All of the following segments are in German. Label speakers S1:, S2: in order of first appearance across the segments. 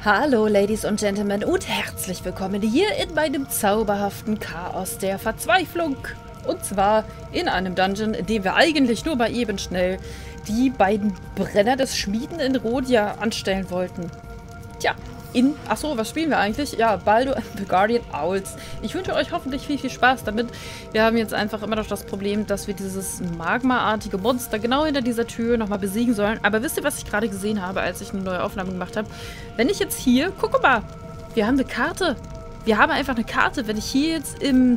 S1: Hallo Ladies und Gentlemen und herzlich willkommen hier in meinem zauberhaften Chaos der Verzweiflung. Und zwar in einem Dungeon, in dem wir eigentlich nur mal eben schnell die beiden Brenner des Schmieden in Rodia anstellen wollten. Tja, achso, was spielen wir eigentlich? Ja, Baldur and the Guardian Owls. Ich wünsche euch hoffentlich viel Spaß damit. Wir haben jetzt einfach immer noch das Problem, dass wir dieses Magma-artige Monster genau hinter dieser Tür nochmal besiegen sollen. Aber wisst ihr, was ich gerade gesehen habe, als ich eine neue Aufnahme gemacht habe? Wenn ich jetzt hier, guck mal, wir haben eine Karte. Wir haben einfach eine Karte. Wenn ich hier jetzt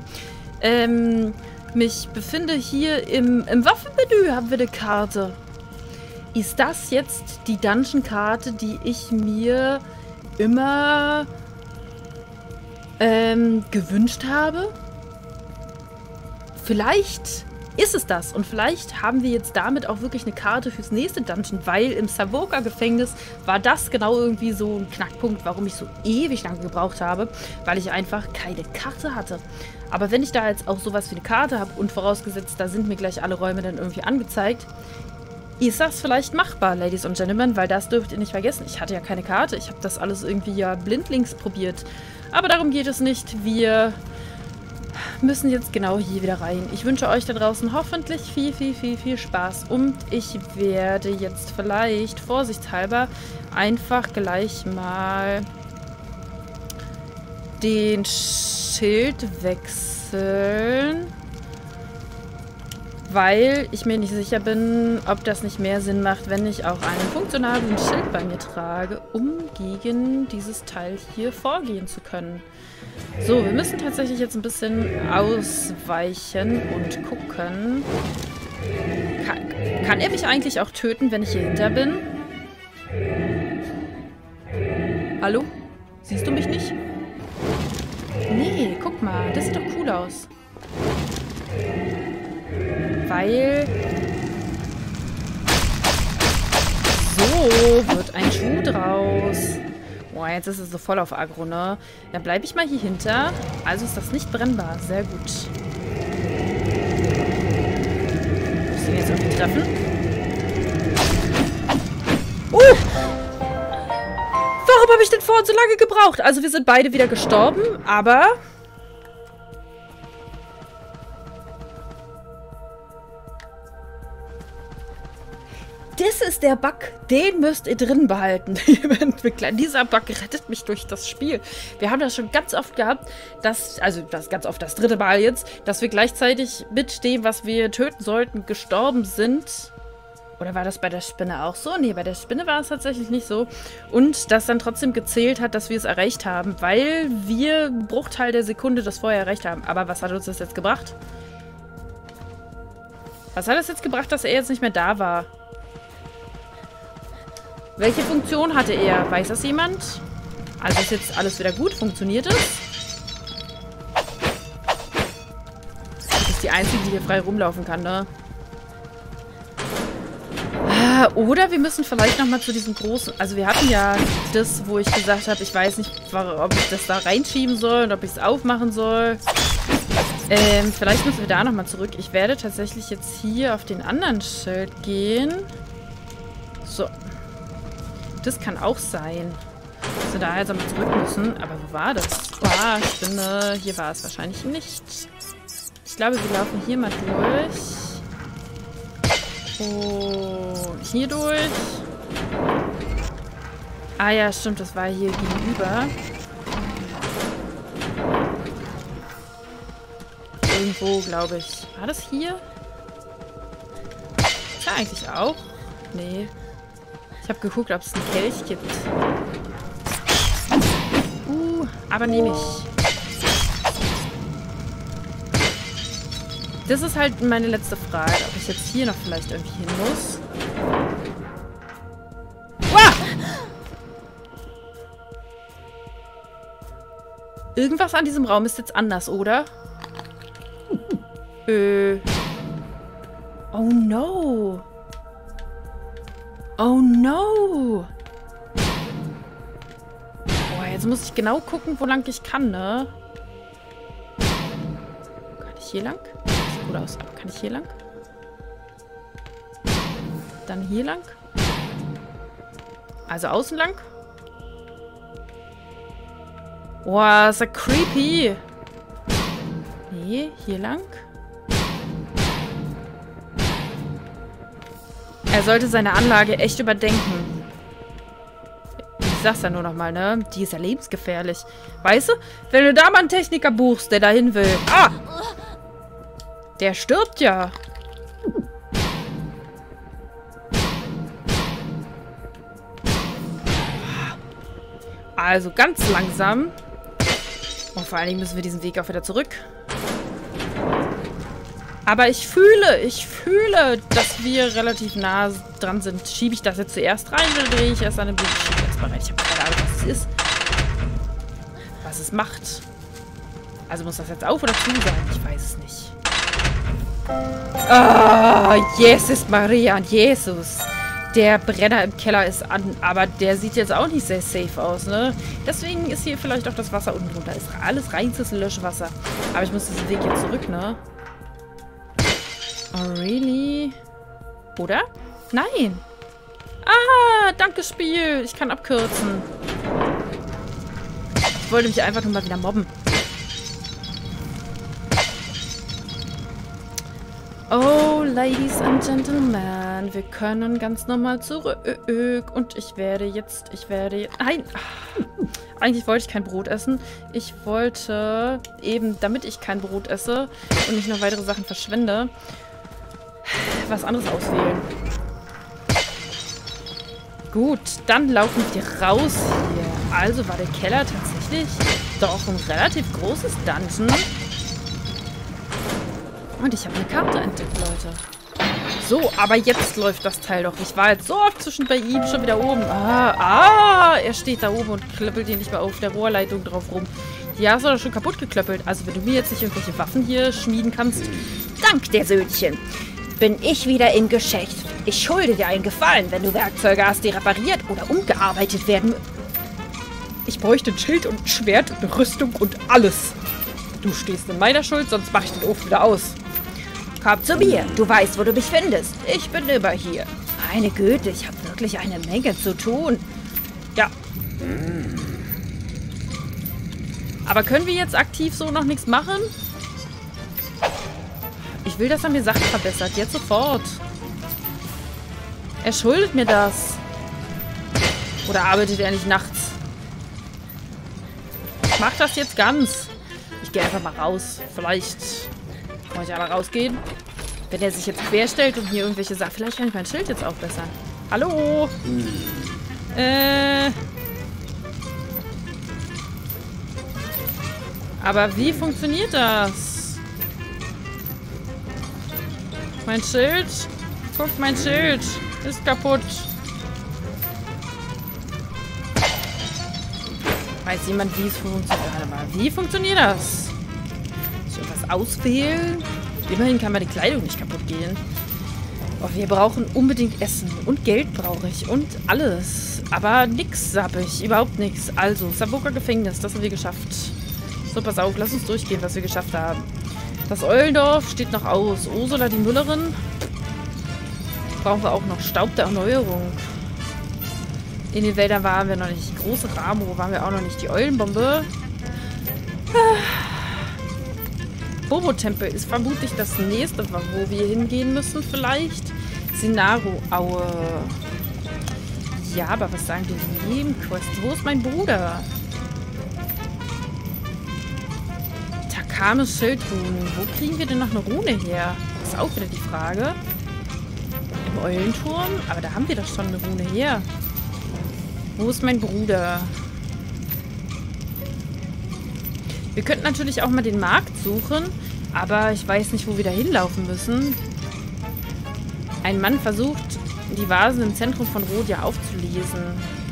S1: mich befinde, hier im Waffenmenü haben wir eine Karte. Ist das jetzt die Dungeon-Karte, die ich mir immer gewünscht habe? Vielleicht ist es das. Und vielleicht haben wir jetzt damit auch wirklich eine Karte fürs nächste Dungeon, weil im Savoka-Gefängnis war das genau irgendwie so ein Knackpunkt, warum ich so ewig lange gebraucht habe, weil ich einfach keine Karte hatte. Aber wenn ich da jetzt auch sowas wie eine Karte habe und vorausgesetzt, da sind mir gleich alle Räume dann irgendwie angezeigt, ist das vielleicht machbar, Ladies und Gentlemen, weil das dürft ihr nicht vergessen. Ich hatte ja keine Karte, ich habe das alles irgendwie ja blindlings probiert. Aber darum geht es nicht. Wir müssen jetzt genau hier wieder rein. Ich wünsche euch da draußen hoffentlich viel Spaß. Und ich werde jetzt vielleicht vorsichtshalber einfach gleich mal den Schild wechseln. Weil ich mir nicht sicher bin, ob das nicht mehr Sinn macht, wenn ich auch einen funktionalen Schild bei mir trage, um gegen dieses Teil hier vorgehen zu können. So, wir müssen tatsächlich jetzt ein bisschen ausweichen und gucken. Kann er mich eigentlich auch töten, wenn ich hier hinter bin? Hallo? Siehst du mich nicht? Nee, guck mal, das sieht doch cool aus. Weil so wird ein Schuh draus. Boah, jetzt ist es so voll auf Aggro, ne? Dann bleibe ich mal hier hinter. Also ist das nicht brennbar. Sehr gut. Muss ich ihn jetzt irgendwie treffen? Warum habe ich denn vorhin so lange gebraucht? Also wir sind beide wieder gestorben, aber das ist der Bug, den müsst ihr drin behalten. Dieser Bug rettet mich durch das Spiel. Wir haben das schon ganz oft gehabt, das ganz oft das dritte Mal jetzt, dass wir gleichzeitig mit dem, was wir töten sollten, gestorben sind. Oder war das bei der Spinne auch so? Nee, bei der Spinne war es tatsächlich nicht so. Und das dann trotzdem gezählt hat, dass wir es erreicht haben, weil wir einen Bruchteil der Sekunde das vorher erreicht haben. Aber was hat uns das jetzt gebracht? Was hat es jetzt gebracht, dass er jetzt nicht mehr da war? Welche Funktion hatte er? Weiß das jemand? Also ist jetzt alles wieder gut? Funktioniert es? Das ist die einzige, die hier frei rumlaufen kann, ne? Oder wir müssen vielleicht nochmal zu diesem großen... Also wir hatten ja das, wo ich gesagt habe, ich weiß nicht, ob ich das da reinschieben soll und ob ich es aufmachen soll. Vielleicht müssen wir da nochmal zurück. Ich werde tatsächlich jetzt hier auf den anderen Schild gehen. So. Das kann auch sein, dass wir da jetzt einmal zurück müssen. Aber wo war das? Ah, Spinne. Hier war es wahrscheinlich nicht. Ich glaube, wir laufen hier mal durch. Und hier durch. Ah ja, stimmt. Das war hier gegenüber. Irgendwo, glaube ich. War das hier? Ist ja eigentlich auch. Nee. Ich habe geguckt, ob es einen Kelch gibt. Aber nehme ich. Das ist halt meine letzte Frage, ob ich jetzt hier noch vielleicht irgendwie hin muss. Uah! Irgendwas an diesem Raum ist jetzt anders, oder? Oh no! Oh no! Boah, jetzt muss ich genau gucken, wo lang ich kann, ne? Kann ich hier lang? Sieht gut aus, aber kann ich hier lang? Dann hier lang? Also außen lang? Boah, ist ja creepy. Nee, hier lang. Er sollte seine Anlage echt überdenken. Ich sag's ja nur nochmal, ne? Die ist ja lebensgefährlich. Weißt du, wenn du da mal einen Techniker buchst, der dahin will. Ah! Der stirbt ja. Also ganz langsam. Und vor allen Dingen müssen wir diesen Weg auch wieder zurück. Aber ich fühle, dass wir relativ nah dran sind. Schiebe ich das jetzt zuerst rein oder drehe ich erst an den Blick? Ich schiebe erstmal rein. Ich habe keine Ahnung, was es ist. Was es macht. Also muss das jetzt auf oder zu sein? Ich weiß es nicht. Ah, Jesus Maria und Jesus. Der Brenner im Keller ist an, aber der sieht jetzt auch nicht sehr safe aus, ne? Deswegen ist hier vielleicht auch das Wasser unten drunter. Ist alles reinstes Löschwasser. Aber ich muss diesen Weg jetzt zurück, ne? Oh, really? Oder? Nein. Ah, danke Spiel. Ich kann abkürzen. Ich wollte mich einfach nur mal wieder mobben. Oh, Ladies and Gentlemen, wir können ganz normal zurück. Und ich werde jetzt... Nein! Eigentlich wollte ich kein Brot essen. Ich wollte eben, damit ich kein Brot esse und nicht noch weitere Sachen verschwende, was anderes auswählen. Gut, dann laufen wir raus hier. Also war der Keller tatsächlich doch ein relativ großes Dungeon. Und ich habe eine Karte entdeckt, Leute. So, aber jetzt läuft das Teil doch. Ich war jetzt so oft zwischen bei ihm schon wieder oben. Er steht da oben und klöppelt hier nicht mehr auf der Rohrleitung drauf rum. Die hast du doch schon kaputt geklöppelt. Also wenn du mir jetzt nicht irgendwelche Waffen hier schmieden kannst.
S2: Dank der Söhnchen. Bin ich wieder im Geschäft. Ich schulde dir einen Gefallen, wenn du Werkzeuge hast, die repariert oder umgearbeitet werden.
S1: Ich bräuchte ein Schild und ein Schwert, eine Rüstung und alles. Du stehst in meiner Schuld, sonst mach ich den Ofen wieder aus.
S2: Komm zu mir. Du weißt, wo du mich findest. Ich bin immer hier. Meine Güte, ich habe wirklich eine Menge zu tun.
S1: Ja. Aber können wir jetzt aktiv so noch nichts machen? Ich will, dass er mir Sachen verbessert. Jetzt sofort. Er schuldet mir das. Oder arbeitet er nicht nachts? Ich mach das jetzt ganz. Ich gehe einfach mal raus. Vielleicht muss ich aber rausgehen. Wenn er sich jetzt querstellt und mir irgendwelche Sachen... Vielleicht kann ich mein Schild jetzt aufbessern. Hallo? Aber wie funktioniert das? Mein Schild? Guck, mein Schild ist kaputt. Weiß jemand, wie es funktioniert? Warte mal, wie funktioniert das? Soll ich was auswählen? Immerhin kann meine Kleidung nicht kaputt gehen. Oh, wir brauchen unbedingt Essen. Und Geld brauche ich. Und alles. Aber nix habe ich. Überhaupt nichts. Also, Savoka Gefängnis. Das haben wir geschafft. So, pass auf. Lass uns durchgehen, was wir geschafft haben. Das Eulendorf steht noch aus. Ursula, die Müllerin. Brauchen wir auch noch. Staub der Erneuerung. In den Wäldern waren wir noch nicht. Große Ramo waren wir auch noch nicht. Die Eulenbombe. Bobo-Tempel ist vermutlich das nächste, wo wir hingehen müssen vielleicht. Sinaro-Aue. Ja, aber was sagen die Nebenquests? Wo ist mein Bruder? Takames Schildruhen. Wo kriegen wir denn noch eine Rune her? Das ist auch wieder die Frage. Im Eulenturm? Aber da haben wir doch schon eine Rune her. Wo ist mein Bruder? Wir könnten natürlich auch mal den Markt suchen, aber ich weiß nicht, wo wir da hinlaufen müssen. Ein Mann versucht, die Vasen im Zentrum von Rodia aufzulesen.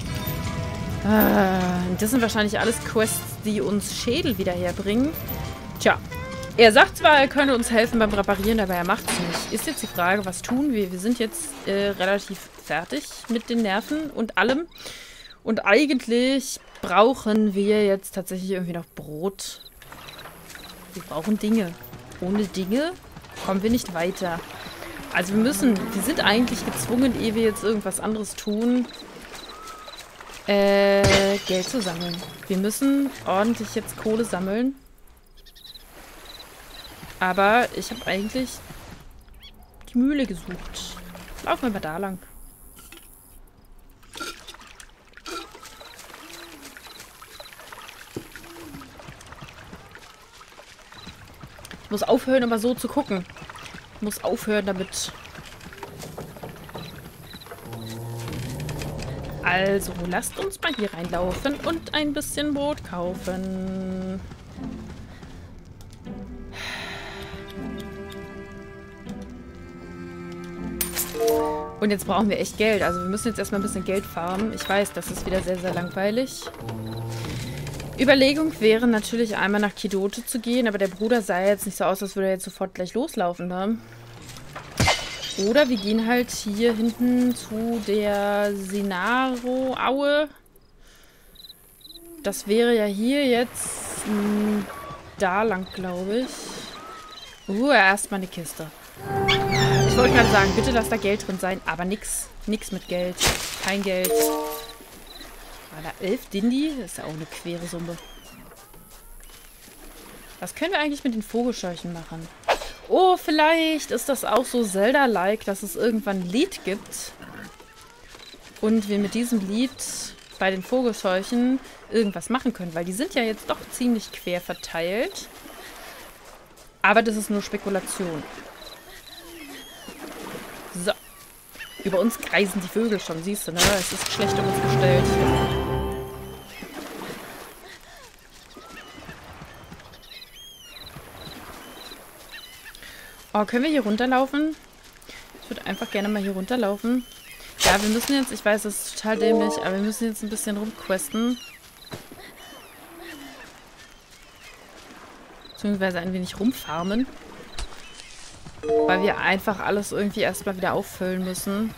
S1: Das sind wahrscheinlich alles Quests, die uns Schädel wieder herbringen. Tja, er sagt zwar, er könne uns helfen beim Reparieren, aber er macht es nicht. Ist jetzt die Frage, was tun wir? Wir sind jetzt relativ fertig mit den Nerven und allem. Und eigentlich brauchen wir jetzt tatsächlich irgendwie noch Brot. Wir brauchen Dinge. Ohne Dinge kommen wir nicht weiter. Also wir sind eigentlich gezwungen, ehe wir jetzt irgendwas anderes tun, Geld zu sammeln. Wir müssen ordentlich jetzt Kohle sammeln. Aber ich habe eigentlich die Mühle gesucht. Laufen wir mal da lang. Ich muss aufhören, aber so zu gucken. Ich muss aufhören damit. Also, lasst uns mal hier reinlaufen und ein bisschen Brot kaufen. Und jetzt brauchen wir echt Geld. Also wir müssen jetzt erstmal ein bisschen Geld farmen. Ich weiß, das ist wieder sehr, sehr langweilig. Überlegung wäre natürlich einmal nach Kidote zu gehen, aber der Bruder sah jetzt nicht so aus, als würde er jetzt sofort gleich loslaufen. Ne? Oder wir gehen halt hier hinten zu der Sinaro-Aue. Das wäre ja hier jetzt da lang, glaube ich. Erstmal eine Kiste. Ich wollte gerade sagen, bitte lass da Geld drin sein, aber nix. Nix mit Geld. Kein Geld. War da 11 Dindi? Das ist ja auch eine quere Summe. Was können wir eigentlich mit den Vogelscheuchen machen? Oh, vielleicht ist das auch so Zelda-like, dass es irgendwann ein Lied gibt. Und wir mit diesem Lied bei den Vogelscheuchen irgendwas machen können. Weil die sind ja jetzt doch ziemlich quer verteilt. Aber das ist nur Spekulation. So. Über uns kreisen die Vögel schon, siehst du, ne? Es ist schlecht um uns gestellt. Oh, können wir hier runterlaufen? Ich würde einfach gerne mal hier runterlaufen. Ja, wir müssen jetzt, ich weiß, das ist total dämlich, aber wir müssen jetzt ein bisschen rumquesten. Beziehungsweise ein wenig rumfarmen. Weil wir einfach alles irgendwie erstmal wieder auffüllen müssen.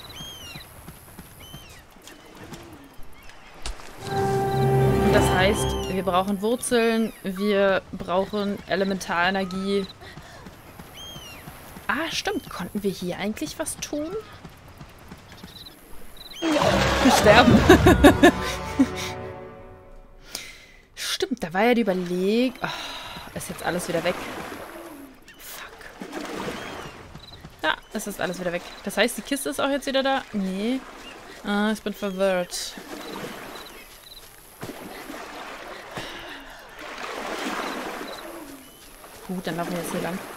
S1: Und das heißt, wir brauchen Wurzeln, wir brauchen Elementarenergie. Ah, stimmt. Konnten wir hier eigentlich was tun? Wir sterben. Stimmt, da war ja die Überlegung. Oh, ist jetzt alles wieder weg. Ja, es ist alles wieder weg. Das heißt, die Kiste ist auch jetzt wieder da? Nee. Ah, ich bin verwirrt. Gut, dann laufen wir jetzt hier lang.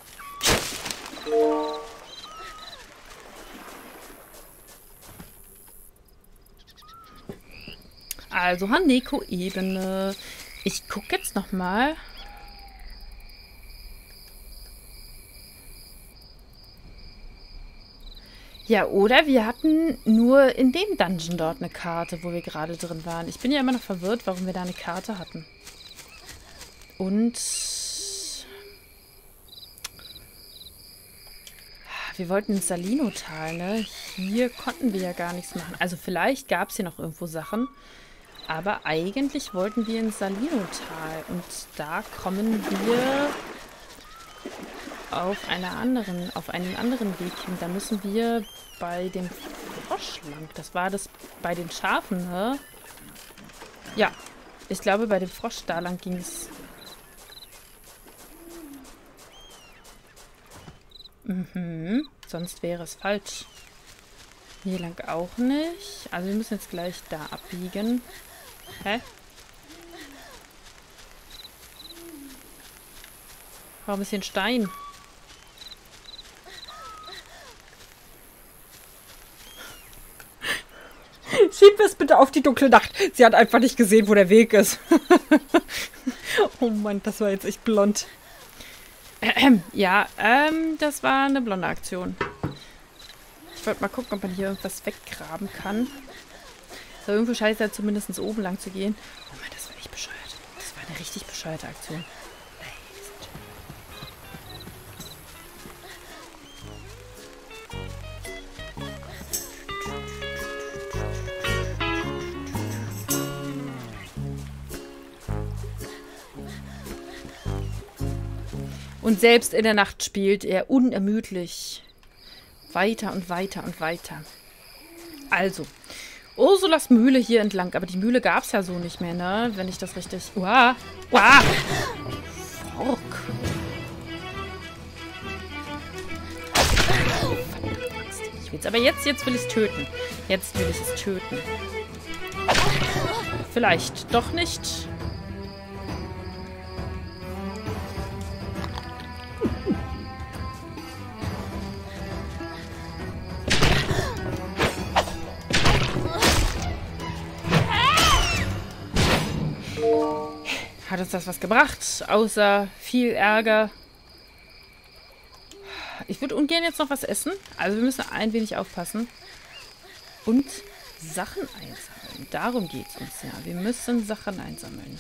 S1: Also, Haneko-Ebene. Ich gucke jetzt nochmal. Ja, oder wir hatten nur in dem Dungeon dort eine Karte, wo wir gerade drin waren. Ich bin ja immer noch verwirrt, warum wir da eine Karte hatten. Und wir wollten ins Salino-Tal, ne? Hier konnten wir ja gar nichts machen. Also vielleicht gab es hier noch irgendwo Sachen. Aber eigentlich wollten wir ins Salino-Tal. Und da kommen wir auf einen anderen Weg hin. Da müssen wir bei dem Frosch lang. Das war das bei den Schafen, ne? Ja, ich glaube, bei dem Frosch da lang ging es. Mhm, sonst wäre es falsch. Hier lang auch nicht. Also wir müssen jetzt gleich da abbiegen. Hä? Warum ist hier ein Stein?
S3: Schieb es bitte auf die dunkle Nacht. Sie hat einfach nicht gesehen, wo der Weg ist. Oh Mann, das war jetzt echt blond.
S1: Ja, das war eine blonde Aktion. Ich wollte mal gucken, ob man hier irgendwas weggraben kann. So, irgendwo scheint es ja zumindest oben lang zu gehen. Oh Mann, das war echt bescheuert. Das war eine richtig bescheuerte Aktion. Und selbst in der Nacht spielt er unermüdlich weiter und weiter und weiter. Also, Ursulas Mühle hier entlang. Aber die Mühle gab es ja so nicht mehr, ne? Wenn ich das richtig... Uah! Uah! Fork. Ich will's aber jetzt will ich es töten. Jetzt will ich es töten. Vielleicht doch nicht. Hat uns das was gebracht, außer viel Ärger? Ich würde ungern jetzt noch was essen. Also wir müssen ein wenig aufpassen. Und Sachen einsammeln. Darum geht es uns ja. Wir müssen Sachen einsammeln.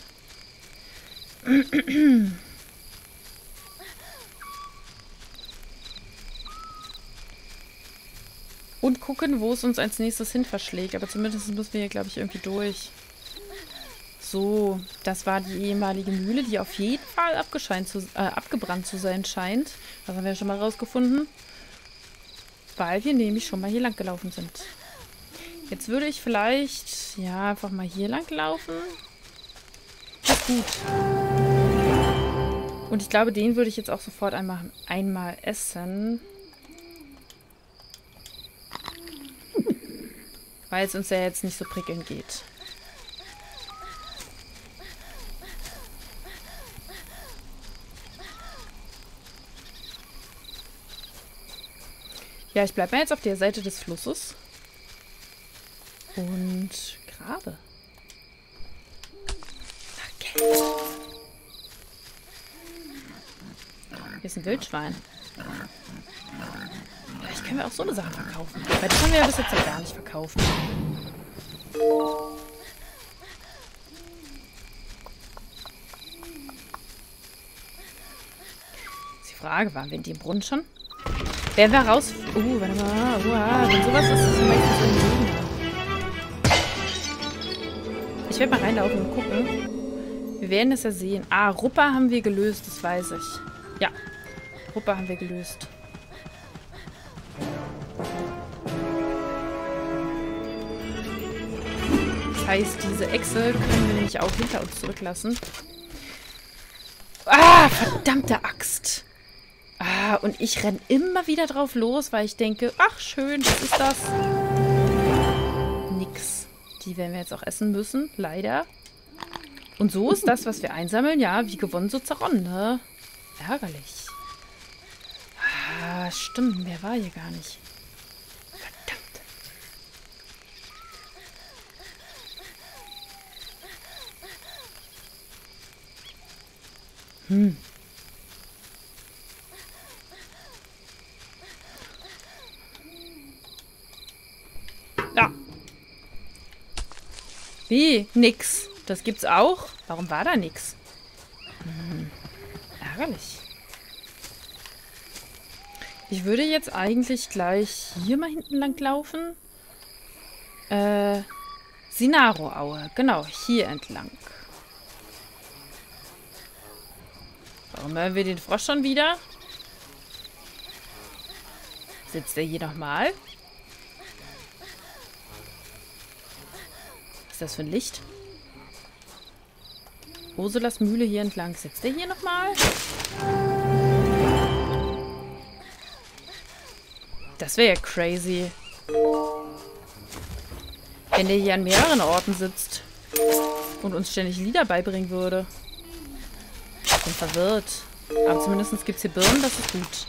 S1: Und gucken, wo es uns als nächstes hin verschlägt. Aber zumindest müssen wir hier, glaube ich, irgendwie durch. So, das war die ehemalige Mühle, die auf jeden Fall abgebrannt zu sein scheint. Das haben wir ja schon mal rausgefunden. Weil wir nämlich schon mal hier lang gelaufen sind. Jetzt würde ich vielleicht, ja, einfach mal hier lang laufen. Das ist gut. Und ich glaube, den würde ich jetzt auch sofort einmal essen. Weil es uns ja jetzt nicht so prickelnd geht. Ja, ich bleibe mal jetzt auf der Seite des Flusses. Und grabe. Okay. Hier ist ein Wildschwein. Vielleicht können wir auch so eine Sache verkaufen. Weil das haben wir ja bis jetzt ja gar nicht verkauft. Ist die Frage, waren wir in dem Brunnen schon? Werden wir raus... warte mal. Wenn sowas ist, ist es meistens so ein Gegner. Ich werde mal reinlaufen und gucken. Wir werden es ja sehen. Ah, Ruppa haben wir gelöst, das weiß ich. Ja, Ruppa haben wir gelöst. Das heißt, diese Echse können wir nämlich auch hinter uns zurücklassen. Ah, verdammte Axt. Ah, und ich renne immer wieder drauf los, weil ich denke, ach schön, was ist das? Nix. Die werden wir jetzt auch essen müssen, leider. Und so ist das, was wir einsammeln, ja, wie gewonnen, so zerronnen, ne? Ärgerlich. Ah, stimmt, mehr war hier gar nicht. Verdammt. Ja. Wie? Nix. Das gibt's auch? Warum war da nix? Ärgerlich. Ich würde jetzt eigentlich gleich hier mal hinten lang laufen. Sinaro-Aue. Genau, hier entlang. Warum hören wir den Frosch schon wieder? Sitzt er hier nochmal? Was ist das für ein Licht? Ursulas Mühle hier entlang. Sitzt er hier nochmal? Das wäre ja crazy. Wenn der hier an mehreren Orten sitzt. Und uns ständig Lieder beibringen würde. Ich bin verwirrt. Aber zumindest gibt es hier Birnen, das ist gut.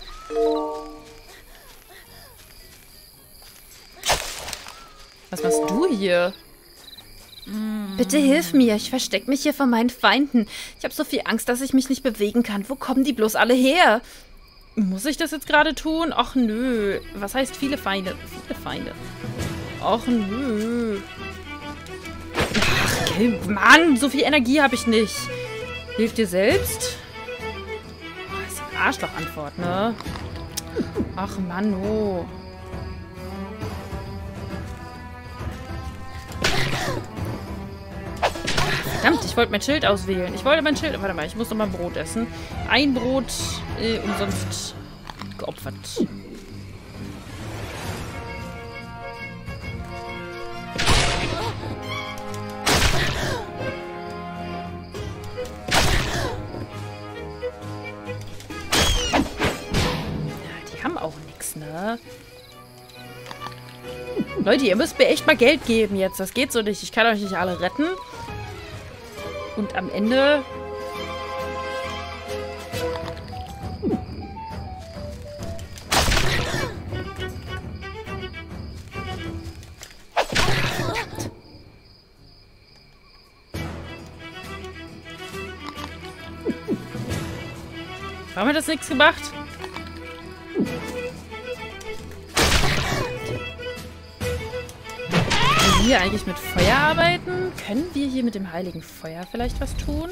S1: Was machst du hier?
S2: Bitte hilf mir, ich verstecke mich hier vor meinen Feinden. Ich habe so viel Angst, dass ich mich nicht bewegen kann. Wo kommen die bloß alle her?
S1: Muss ich das jetzt gerade tun? Ach nö. Was heißt viele Feinde? Viele Feinde. Ach nö. Ach, okay. Mann, so viel Energie habe ich nicht. Hilf dir selbst? Oh, das ist eine Arschloch-Antwort, ne? Ach Mann, oh. Verdammt, ich wollte mein Schild auswählen. Ich wollte mein Schild... Warte mal, ich muss noch mal Brot essen. Ein Brot umsonst geopfert. die haben auch nichts, ne? Leute, ihr müsst mir echt mal Geld geben jetzt. Das geht so nicht. Ich kann euch nicht alle retten. Und am Ende... Haben wir das nichts gemacht? Können wir hier eigentlich mit Feuer arbeiten? Können wir hier mit dem heiligen Feuer vielleicht was tun?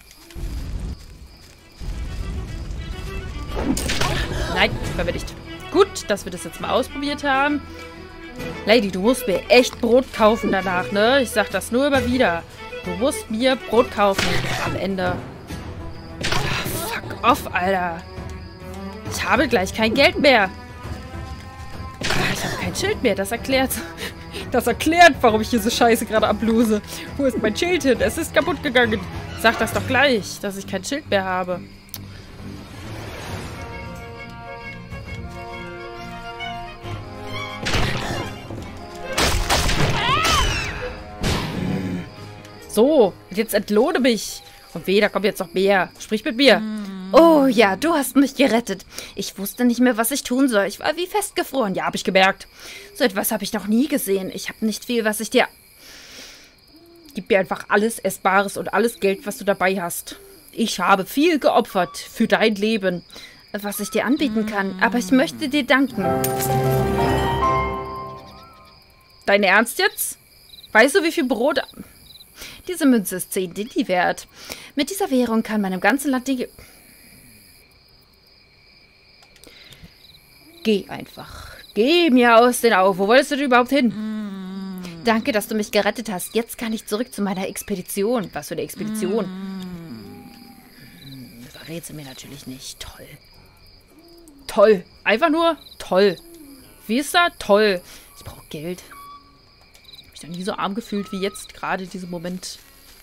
S1: Nein, können wir nicht. Gut, dass wir das jetzt mal ausprobiert haben. Lady, du musst mir echt Brot kaufen danach, ne? Ich sag das nur immer wieder. Du musst mir Brot kaufen am Ende. Fuck off, Alter. Ich habe gleich kein Geld mehr. Ich habe kein Schild mehr, das erklärt.
S3: Das erklärt, warum ich hier so scheiße gerade ablose. Wo ist mein Schild hin? Es ist kaputt gegangen.
S1: Sag das doch gleich, dass ich kein Schild mehr habe. So, jetzt entlohne mich. Und weh, da kommt jetzt noch mehr. Sprich mit mir.
S2: Oh ja, du hast mich gerettet. Ich wusste nicht mehr, was ich tun soll. Ich war wie festgefroren. Ja,
S1: Habe ich gemerkt.
S2: so etwas habe ich noch nie gesehen. Ich habe nicht viel, was ich dir...
S1: Gib mir einfach alles Essbares und alles Geld, was du dabei hast. Ich habe viel geopfert für dein Leben.
S2: Was ich dir anbieten kann. Aber ich möchte dir danken.
S1: Dein Ernst jetzt? Weißt du, wie viel Brot...
S2: Diese Münze ist 10 Dinti wert. Mit dieser Währung kann man im ganzen Land die...
S1: Geh einfach. Geh mir aus den Augen. Wo wolltest du denn überhaupt hin?
S2: Danke, dass du mich gerettet hast. Jetzt kann ich zurück zu meiner Expedition.
S1: Was für eine Expedition? Verrätst du mir natürlich nicht. Toll. Toll. Einfach nur toll. Wie ist da? Toll. Ich brauche Geld. Ich habe mich noch nie so arm gefühlt wie jetzt, gerade in diesem Moment.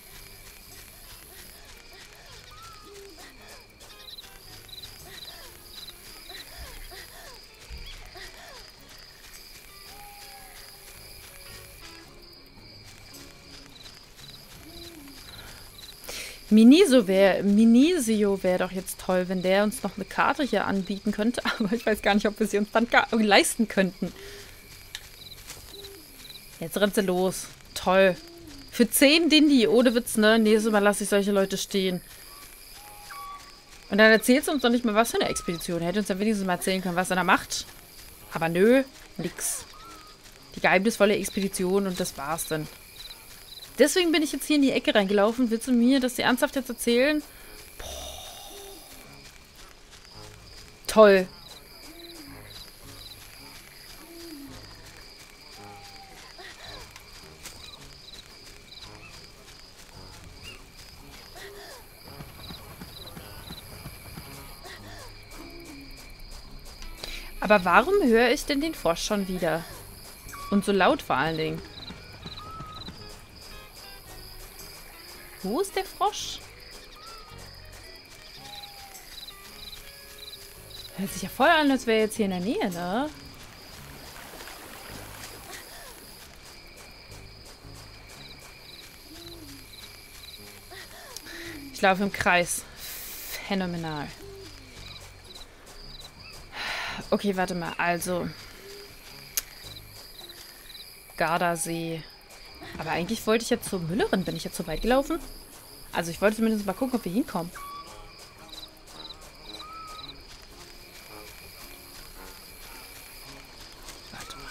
S1: Minisio wäre doch jetzt toll, wenn der uns noch eine Karte hier anbieten könnte. Aber ich weiß gar nicht, ob wir sie uns dann leisten könnten. Jetzt rennt sie los. Toll. Für 10 Dinti, ohne Witz, ne? Nächstes Mal lasse ich solche Leute stehen. Und dann erzählt sie uns doch nicht mehr, was für eine Expedition. Er hätte uns ja wenigstens mal erzählen können, was er da macht. Aber nö, nix. Die geheimnisvolle Expedition und das war's dann. Deswegen bin ich jetzt hier in die Ecke reingelaufen. Willst du mir das ernsthaft jetzt erzählen? Boah. Toll. Aber warum höre ich denn den Frosch schon wieder? Und so laut vor allen Dingen. Wo ist der Frosch? Hört sich ja voll an, als wäre er jetzt hier in der Nähe, ne? Ich laufe im Kreis. Phänomenal. Okay, warte mal. Also. Gardasee. Aber eigentlich wollte ich jetzt zur Müllerin. Bin ich jetzt so weit gelaufen? Also ich wollte zumindest mal gucken, ob wir hinkommen. Warte mal.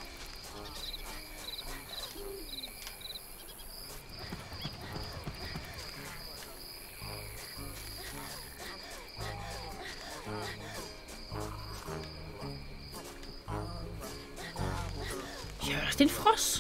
S1: Ich höre doch den Frosch.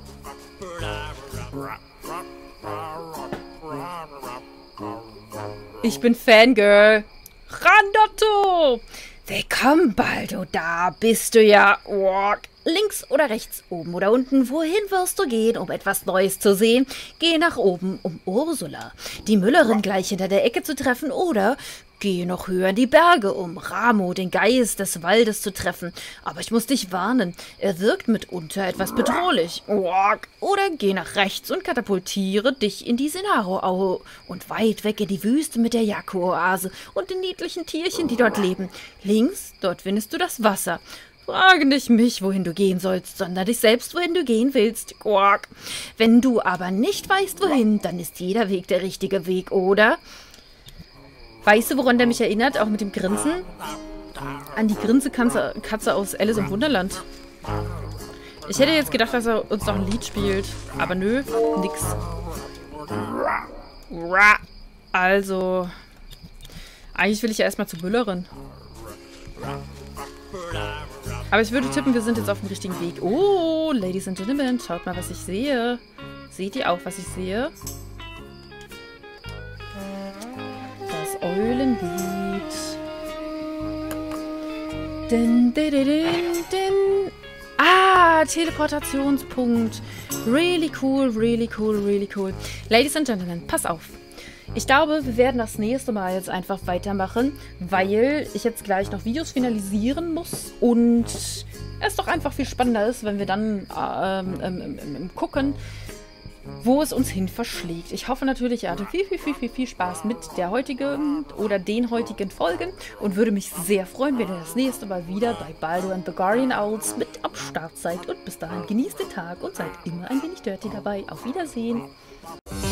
S1: Ich bin Fangirl. Randotto!
S2: Willkommen, Baldo. Da bist du ja. Links oder rechts, oben oder unten. Wohin wirst du gehen, um etwas Neues zu sehen? Geh nach oben, um Ursula, die Müllerin, gleich hinter der Ecke zu treffen. Oder Gehe noch höher in die Berge, um Ramo, den Geist des Waldes, zu treffen. Aber ich muss dich warnen, er wirkt mitunter etwas bedrohlich. Oder geh nach rechts und katapultiere dich in die Senaro-Aue und weit weg in die Wüste mit der Yaku-Oase und den niedlichen Tierchen, die dort leben. Links, dort findest du das Wasser. Frage nicht mich, wohin du gehen sollst, sondern dich selbst, wohin du gehen willst. Quack. Wenn du aber nicht weißt, wohin, dann ist jeder Weg der richtige Weg, oder? Weißt du, woran der mich erinnert, auch mit dem Grinsen? An die Grinsekatze aus Alice im Wunderland. Ich hätte jetzt gedacht, dass er uns noch ein Lied spielt. Aber nö, nix. Also, eigentlich will ich ja erstmal zur Müllerin. Aber ich würde tippen, wir sind jetzt auf dem richtigen Weg. Oh, Ladies and Gentlemen, schaut mal, was ich sehe. Seht ihr auch, was ich sehe? Das Eulenlied. Ah, Teleportationspunkt. Really cool, really cool, really cool. Ladies and Gentlemen, pass auf. Ich glaube, wir werden das nächste Mal jetzt einfach weitermachen, weil ich jetzt gleich noch Videos finalisieren muss und es doch einfach viel spannender ist, wenn wir dann gucken, wo es uns hin verschlägt. Ich hoffe natürlich, ihr hattet viel Spaß mit der heutigen oder den heutigen Folgen und würde mich sehr freuen, wenn ihr das nächste Mal wieder bei Baldur and the Guardian Owls mit am Start seid. Und bis dahin genießt den Tag und seid immer ein wenig dirty dabei. Auf Wiedersehen!